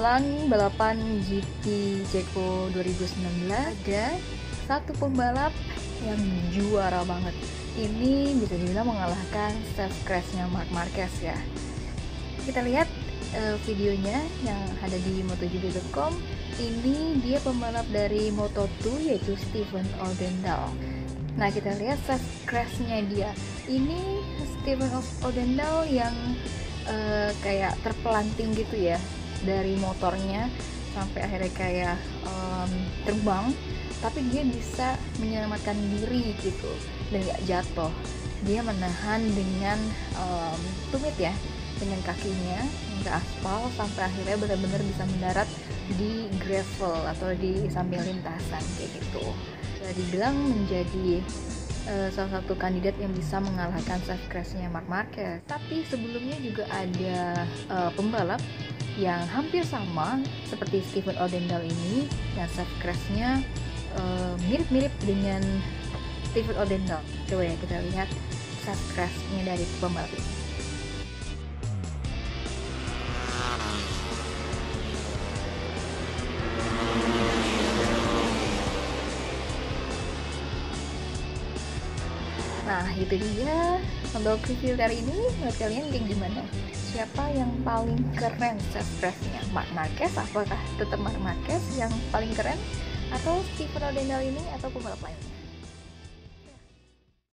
menjelang balapan GP Ceko 2019 ada satu pembalap yang juara banget. Ini bisa dibilang mengalahkan safe crash-nya Marc Marquez ya. Kita lihat videonya yang ada di MotoGP.com. Ini dia pembalap dari Moto2 yaitu Stephen Odendaal. Nah, kita lihat safe crash-nya dia. Ini Stephen Odendaal yang kayak terpelanting gitu ya dari motornya sampai akhirnya kayak terbang, tapi dia bisa menyelamatkan diri gitu dan gak jatuh. Dia menahan dengan tumit ya, dengan kakinya ke aspal sampai akhirnya benar-benar bisa mendarat di gravel atau di samping lintasan kayak gitu. Bisa dibilang menjadi salah satu kandidat yang bisa mengalahkan safe crash-nya Marc Marquez. Tapi sebelumnya juga ada pembalap yang hampir sama seperti Stephen Odendaal ini, yang safe crash-nya mirip-mirip dengan Stephen Odendaal. Coba ya kita lihat safe crash-nya dari pembalap ini. Nah, itu dia untuk review kali ini. Menurut kalian kayak gimana? Siapa yang paling keren safe crash-nya? Marc Marquez? Apakah tetap Marc Marquez yang paling keren? Atau Stephen Odendaal ini? Atau pembalap lainnya?